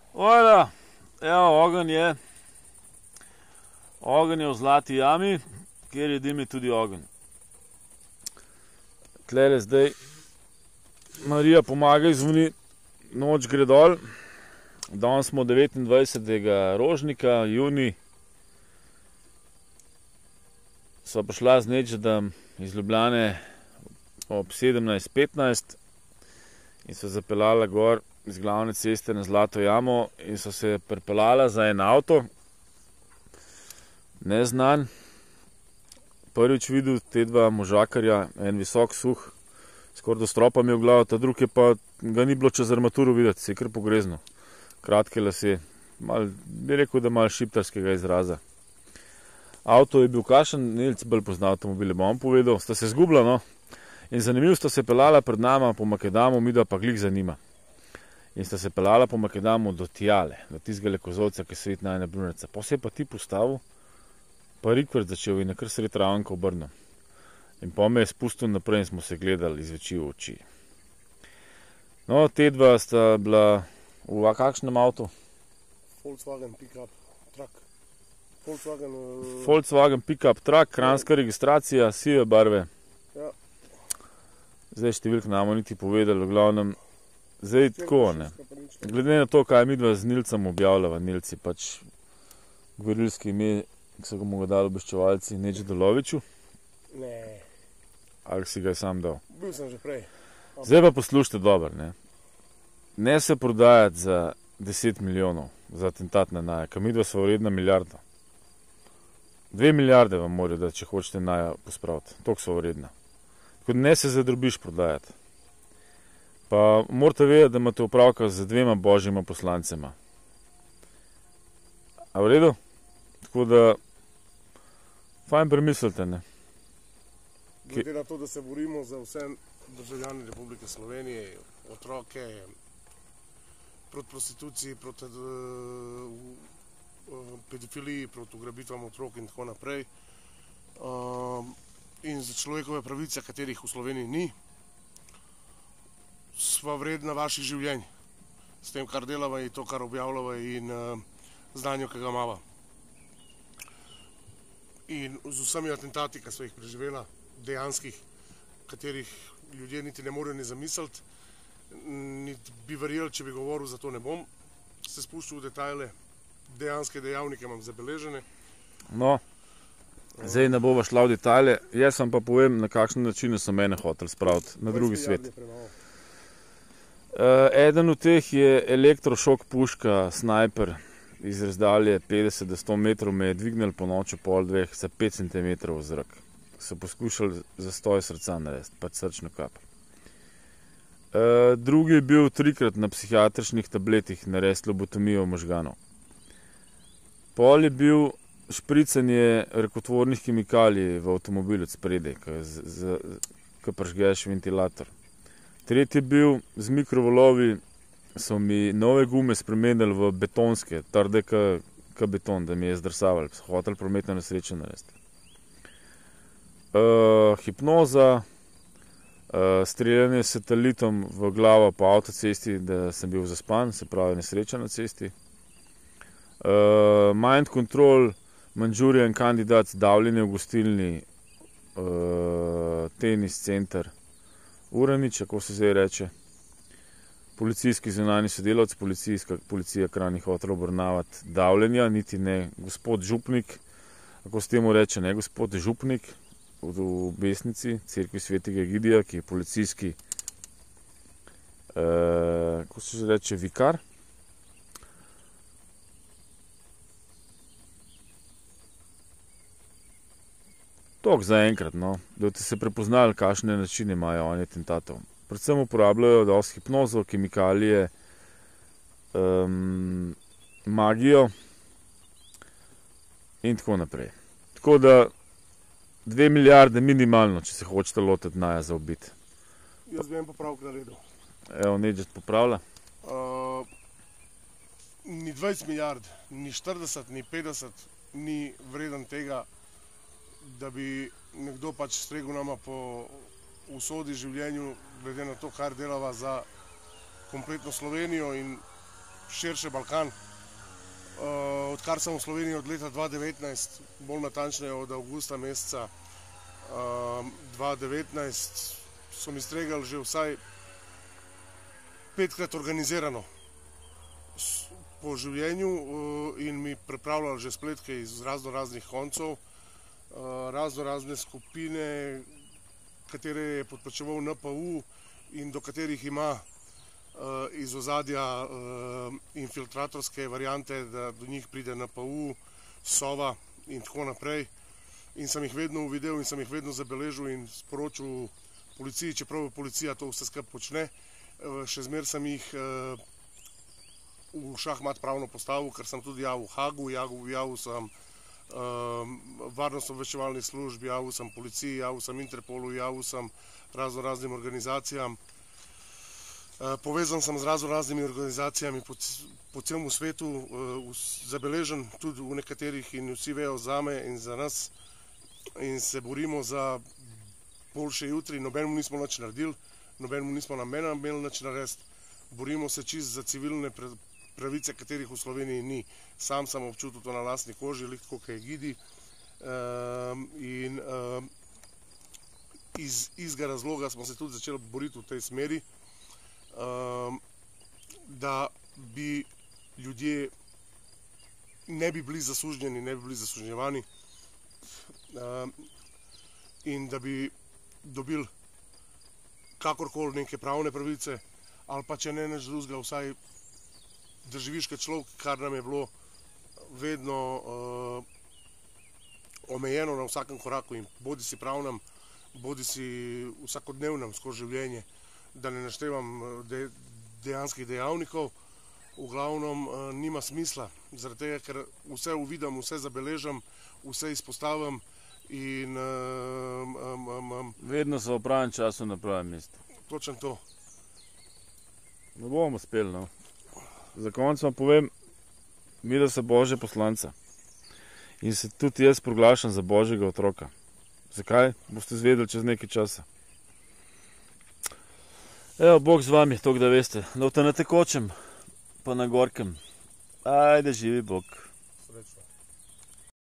Ojla, evo, ogenj je v zlati jami, kjer je dimi tudi ogenj. Tlele zdaj Marija pomagaj zvoni, noč gre dol. Danes smo 29. rožnika, junij. Sva prišla z Nečedom iz Ljubljane ob 17:15 in sva zapeljala gor iz glavne ceste na Zlato jamo in so se pripeljala za en avto, neznan. Prvič videl te dva možakarja, en visok, suh, skoraj do stropa mi je v glavo, ta drug je pa, ga ni bilo čez armaturo videti, se je kar pogrezno. Kratke lase, bi rekel, da malo šiptarskega izraza. Avto je bil kašen, Nilc bolj pozna avtomobile, bom povedal, sta se zgubila, no. In zanimivo, sta se peljala pred nama po Makedamu, midva pa glih za njima. In sta se peljala po Makedamu do Tijale, do tistega kozolca, ki se vidi najna Brunarca. Pa se je pa ti postavil, pa rikvert začel in je kar sred Ravanka obrnil. In pa me je spustil naprej in smo se gledali iz oči v oči. No, te dva sta bila v kakšnem avtu? Volkswagen Pickup Truck. Volkswagen Pickup Truck, kranjska registracija, sive barve. Ja. Zdaj številk namo niti povedali, v glavnem. Zdaj tako, ne. Glede na to, kaj midva z Nilcem objavljava, Nilc je pač gverilski ime, ki so ga mu ga dali obveščevalci, Nečedoloviću. Ne. Ali si ga je sam dal? Bil sem že prej. Zdaj pa poslušajte dobro, ne. Ne se prodajati za 10 milijonov za atentat na Naja, ker midva sva vredna milijardo. 2 milijarde vam morajo dati, če hočete Naja pospraviti. Toliko sva vredna. Tako da ne se za drobiž prodajati. Pa morate vedeti, da imate opravka z dvema božjima poslancema. A v redu? Tako da fajn premislite, ne. Glede na to, da se borimo za vse državljane Republike Slovenije, otroke, proti prostituciji, proti pedofiliji, proti ugrabitvam otrok in tako naprej. In za človekove pravice, katerih v Sloveniji ni, sva vredna vaših življenj. S tem, kar delava in to, kar objavljava in znanju, ki ga imava. In z vsemi atentati, ki sva jih preživela, dejanskih, katerih ljudje niti ne morejo ni zamisliti, niti bi verjeli, če bi govoril, zato ne bom se spuščal v detajle, dejanske dejavnike imam zabeležene. No, zdaj ne bova šla v detajle, jaz vam pa povem, na kakšen način so mene hoteli spraviti na drugi svet. Eden od teh je elektrošok puška, snajper iz razdalje 50 do 100 metrov, me je dvignil po noči pol dveh za 5 cm v zrak. So poskušali zastoj srca narediti, pač srčno kap. Drugi je bil 3-krat na psihiatričnih tabletih narediti lobotomijo možganov. Pol je bil špricanje rakotvornih kemikalij v avtomobilu spredaj, ko prižgeš ventilator. Tretji je bil z mikrovalovi, so mi nove gume spremenili v betonske, trde ka beton, da mi je zdrsavali, so hoteli prometno nesrečo narediti. Hipnoza, streljanje s satelitom v glavo po avtocesti, da sem bil zaspan, se pravi nesreča na cesti. Mind control, Manjurian kandidat, davljenje v gostilni, tenis center, Uranič, kako se zdaj reče, policijski zunanji sodelavci, policija Kranj hotela obravnavati davljenja, niti ne gospod župnik, kako se temu reče, ne gospod župnik, v Besnici, cerkvi svetega Egidija, ki je policijski, kako se že reče, vikar. Toliko za enkrat, no, da boste se prepoznali, kakšne načine imajo oni atentatov. Predvsem uporabljajo dosti hipnozo, kemikalije, magijo in tako naprej. Tako da 2 milijarde minimalno, če se hočete lotiti Naja za ubiti. Jaz bi en popravek naredil. Evo, Nečed popravlja. Ni 20 milijard, ni 40, ni 50, ni vreden tega, da bi nekdo pač stregel nama po usodi življenju, glede na to, kar delava za kompletno Slovenijo in širše Balkan. Odkar sem v Sloveniji od leta 2019, bolj natančneje od avgusta meseca 2019, so mi stregali že vsaj 5-krat organizirano po življenju in mi pripravljali že spletke iz razno raznih koncev, razno razne skupine, katere je podplačeval NPU in do katerih ima iz ozadja infiltratorske variante, da do njih pride NPU, Sova in tako naprej. In sem jih vedno uvidel in sem jih vedno zabeležil in sporočil policiji, čeprav policija to vse skupaj počne. Še zmeraj sem jih v šahmat pravno postavil, ker sem tudi javil Hagu, javil sem varnostno-obveščevalni službi, javil sem policiji, javil sem Interpolu, javil sem razno raznim organizacijam. Povezan sem z razno raznimi organizacijami po celem svetu, zabeležen tudi v nekaterih in vsi vejo zame in za nas in se borimo za boljše jutri. Nobenemu nismo nič naredili, nobenemu nismo namena imeli nič narediti. Borimo se čisto za civilne pravice, katerih v Sloveniji ni. Sam sem občutil to na lastni koži, tako kot je Gidi. In iz istega razloga smo se tudi začeli boriti v tej smeri, da bi ljudje ne bi bili zasužnjeni, ne bi bili zasužnjevani in da bi dobili kakorkoli neke pravne pravice ali pa če ne nič drugega, vsaj da živiš kot človek, kar nam je bilo vedno omejeno na vsakem koraku in bodi si pravnem, bodi si vsakodnevnem skozi življenje, da ne naštevam dejanskih dejavnikov, v glavnem nima smisla, zaradi tega, ker vse uvidim, vse zabeležim, vse izpostavim in Vedno so v pravem času na pravem mestu. točno to. Ne bomo uspeli, no. Za konec vam povem, mi da se Božja poslanca in se tudi jaz proglašam za Božjega otroka. Zakaj? Boste izvedeli čez nekaj časa. Evo, Bog z vami, toliko da veste. No, na tekočem, pa na gorkem. Ajde, živi Bog.